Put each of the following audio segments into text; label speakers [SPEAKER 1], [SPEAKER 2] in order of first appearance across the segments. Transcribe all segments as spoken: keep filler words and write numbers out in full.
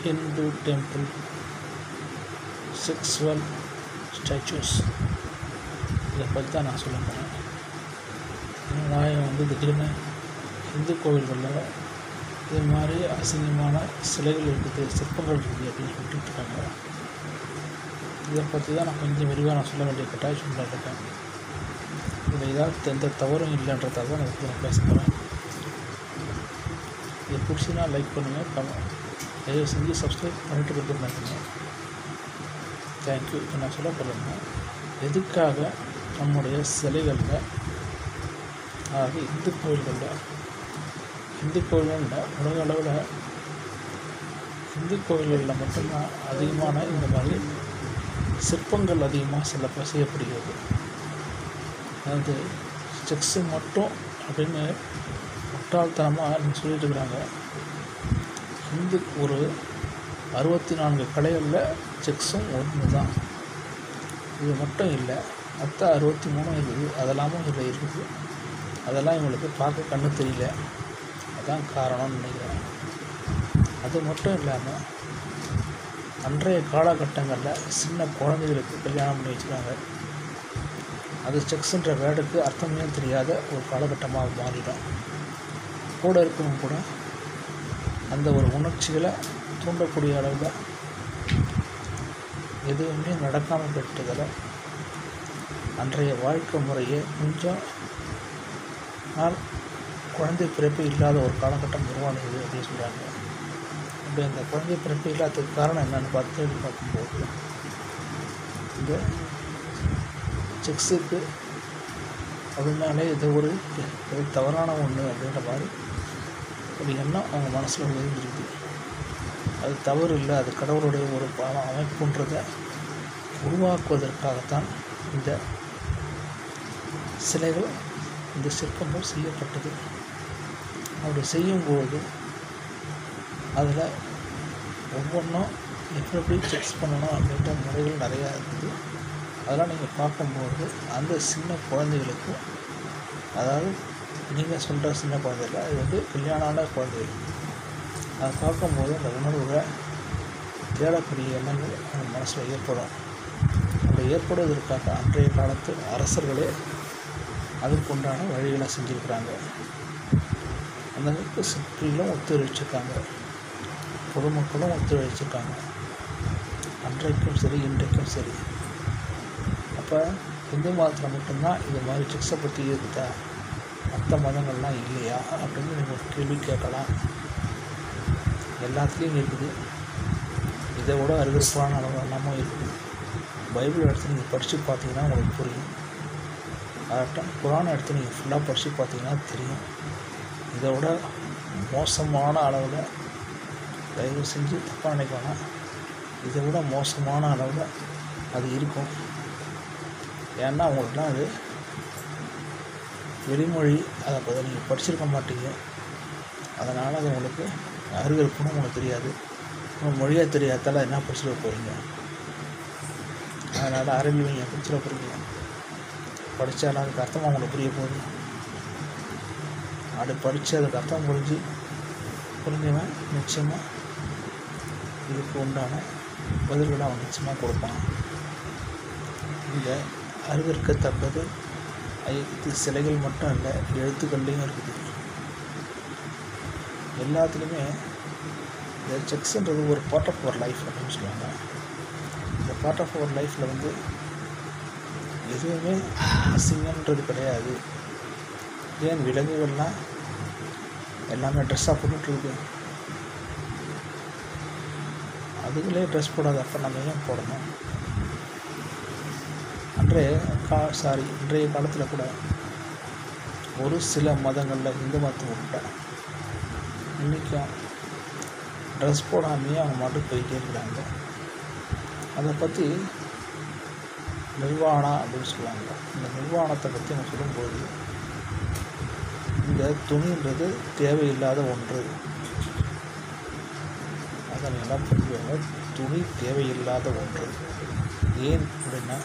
[SPEAKER 1] Hindu temple sexual statues. இதை பற்றி தான் நான் சொல்ல போகிறேன். நான் வந்து திடீர்னு இந்து கோவில்களில் இது மாதிரி அசிங்கமான சிலைகள் இருக்குது, சிற்பங்கள் இருக்குது அப்படின்னு சொல்லிட்டு இருக்காங்க. இதை பற்றி தான் நான் கொஞ்சம் விரிவாக நான் சொல்ல வேண்டிய கட்டாயம் சொல்லிட்டேன். இதில் ஏதாவது எந்த தவறும் இல்லைன்றதாக தான் நான் நான் பேச போகிறேன். இதை பிடிச்சினா லைக் பண்ணுங்கள், கமெண்ட் தயவு செஞ்சு சப்ஸ்கிரைப் பண்ணிட்டு கொடுத்து நினைக்கிறேன். தேங்க்யூ. இப்போ நான் சொல்ல போகிறேன்னா, எதுக்காக நம்முடைய சிலைகளில், அதாவது இந்து கோவில்களில், இந்து கோவில்களில் உலக அளவில் இந்து கோவில்களில் மட்டும்தான் அதிகமான இந்த மாதிரி சிற்பங்கள் அதிகமாக சில செய்யப்படுகிறது. அதாவது செக்ஸு மட்டும் அப்படின்னு முட்டாள்தனமாக நீங்கள் சொல்லிட்டு இருக்கிறாங்க. இந்து ஒரு அறுபத்தி நான்கு கலைகளில் செக்ஸும் ஒன்று தான். இது மட்டும் இல்லை, மற்ற அறுபத்தி மூணும் இருக்குது. அதெல்லாமும் இதில் இருக்குது. அதெல்லாம் இவங்களுக்கு பார்க்க கண்ணு தெரியல. அதுதான் காரணம்னு நினைக்கிறேன். அது மட்டும் இல்லாமல் அன்றைய காலகட்டங்களில் சின்ன குழந்தைகளுக்கு கல்யாணம் பண்ணி வச்சுருக்காங்க. அது செக்ஸுன்ற வேர்டுக்கு அர்த்தமே தெரியாத ஒரு காலகட்டமாக மாறிடும். கூட இருக்கவங்க கூட அந்த ஒரு உணர்ச்சிகளை தூண்டக்கூடிய அளவில் எதுவுமே நடக்காமல் போயிட்டதில் அன்றைய வாழ்க்கை முறையை கொஞ்சம் நாள் குழந்தை பிறப்பு இல்லாத ஒரு காலகட்டம் உருவானது அப்படின்னு சொல்கிறாங்க. அப்படி அந்த குழந்தை பிறப்பு இல்லாததுக்கு காரணம் என்னென்னு பார்த்து தேடி பார்க்கும்போது இந்த செக்ஸுக்கு அப்படின்னாலே இது ஒரு தவறான ஒன்று அப்படின்ற மாதிரி ஒரு எண்ணம் அவங்க மனசில் விழுந்துருக்கு. அது தவறு இல்லை, அது கடவுளுடைய ஒரு அமைப்புன்றதை உருவாக்குவதற்காகத்தான் இந்த சிலைகள், இந்த சிற்பங்கள் செய்யப்பட்டது. அப்படி செய்யும்போது அதில் ஒவ்வொன்றும் எப்படி எப்படி செக்ஸ் பண்ணணும் அப்படின்ற முறைகள் நிறையா இருக்குது. அதெல்லாம் நீங்கள் பார்க்கும்போது அந்த சின்ன குழந்தைகளுக்கு, அதாவது நீங்கள் சொல்கிற சின்ன குழந்தைகள், அது வந்து கல்யாணமான குழந்தைகள், அதை பார்க்கும்போது அந்த உணர்வுகளை தேடக்கூடிய எண்ணங்கள் அவங்க மனசில் ஏற்படும். அப்படி ஏற்படுவதற்காக அன்றைய காலத்து அரசர்களே அதுக்குண்டான வழிகளை செஞ்சுருக்கிறாங்க. அந்த அளவுக்கு சிற்பிகளும் ஒத்துழைச்சிருக்காங்க, பொதுமக்களும் ஒத்துழைச்சிருக்காங்க. அன்றைக்கும் சரி, இன்றைக்கும் சரி. அப்போ இந்து மதத்தில் மட்டும்தான் இது மாதிரி செக்ஸை பற்றி இருக்குதா, மற்ற மதங்கள்லாம் இல்லையா அப்படின்னு நீங்கள் ஒரு கேள்வி கேட்கலாம். எல்லாத்துலேயும் இருக்குது. இதை விட அறிவிப்பான அளவு எல்லாமே இருக்குது. பைபிள் எடுத்து நீங்கள் படித்து பார்த்தீங்கன்னா உங்களுக்கு புரியும். அதாட்டம் குரான் எடுத்து நீங்கள் ஃபுல்லாக படித்து பார்த்தீங்கன்னா தெரியும். இதை விட மோசமான அளவில், தயவு செஞ்சு தப்பாக நினைக்கணும், இதை விட மோசமான அளவில் அது இருக்கும். ஏன்னா அவங்களுக்குலாம் அது வெளிமொழி, அதை பற்றி நீங்கள் படிச்சிருக்க மாட்டீங்க. அதனால் அது உங்களுக்கு அறிவியல் கூட உங்களுக்கு தெரியாது. உங்கள் மொழியாக தெரியாதால என்ன படிச்சுட போகிறீங்க. அதனால் அறிவியல் நீங்கள் படிச்சுட போகிறீங்க. படித்தாலும் அதுக்கு அர்த்தமாக உங்களுக்கு புரிய போகுது. அப்படி படித்து அதுக்கு அர்த்தம் புரிஞ்சு புரிஞ்சவன் நிச்சயமாக இதுக்கு உண்டான பதில்களை அவன் நிச்சயமாக கொடுப்பான். இந்த அறிவிற்கத்தக்கது இது சிலைகள் மட்டும் இல்லை, எழுத்துக்கள்லேயும் இருக்குது. எல்லாத்துலேயுமே இந்த செக்ஸுன்றது ஒரு பார்ட் ஆஃப் அவர் லைஃப் அப்படின்னு சொல்லுவாங்க. இந்த பார்ட் ஆஃப் அவர் லைஃப்பில் வந்து எதுவுமே அசிங்கன்றது கிடையாது. ஏன் விலங்குகள்லாம் எல்லாமே ட்ரெஸ்ஸாக போட்டுட்ருக்கு, அதுகளே ட்ரெஸ் போடாது, அப்போ நம்ம ஏன் போடணும்? அன்றைய கா சாரி இன்றைய காலத்தில் கூட ஒரு சில மதங்களில், இந்து மதத்தை உட்பட இன்றைக்கும் ட்ரெஸ் போடாமையே அவங்க மட்டும் போயிட்டே இருக்கிறாங்க. அதை பற்றி நிர்வாணா அப்படின்னு சொல்லுவாங்க. இந்த நிர்வாணத்தை பற்றி நம்ம சொல்லும்போது, இந்த துணின்றது தேவையில்லாத ஒன்று. அதை நல்லா புரிஞ்சுக்கோங்க. துணி தேவையில்லாத ஒன்று. ஏன் அப்படின்னா,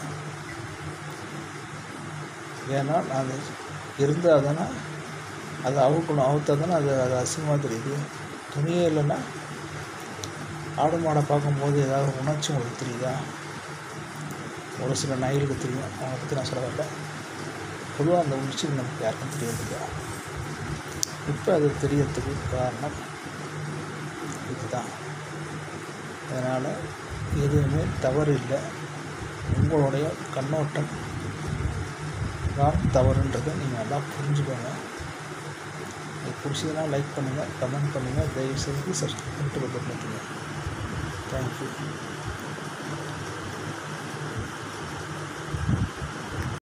[SPEAKER 1] ஏன்னா அது இருந்தால் தானே அதை அவுக்கணும், அவுத்தா தானே அது அது அசிங்கமாக தெரியுது. துணியே இல்லைன்னா ஆடு மாடை பார்க்கும்போது ஏதாவது உணர்ச்சி உங்களுக்கு தெரியுதா? ஒரு சில நாய்களுக்கு தெரியும், அவனை பற்றி நான் சொல்ல வரல. பொதுவாக அந்த உணர்ச்சி நமக்கு யாருக்கும் தெரியறதில்லை. இப்போ அது தெரியறதுக்கு காரணம் இதுதான். அதனால் எதுவுமே தவறு இல்லை, உங்களுடைய கண்ணோட்டம் தான் தவறுன்றதை நீங்கள் நல்லா புரிஞ்சுக்கோங்க. இது பிடிச்சதுன்னா லைக் பண்ணுங்கள், கமெண்ட் பண்ணுங்கள், தயவுசெய்து சப்ஸ்கிரைப் பண்ணிட்டு வந்து பண்ணுங்கள். தேங்க்யூ.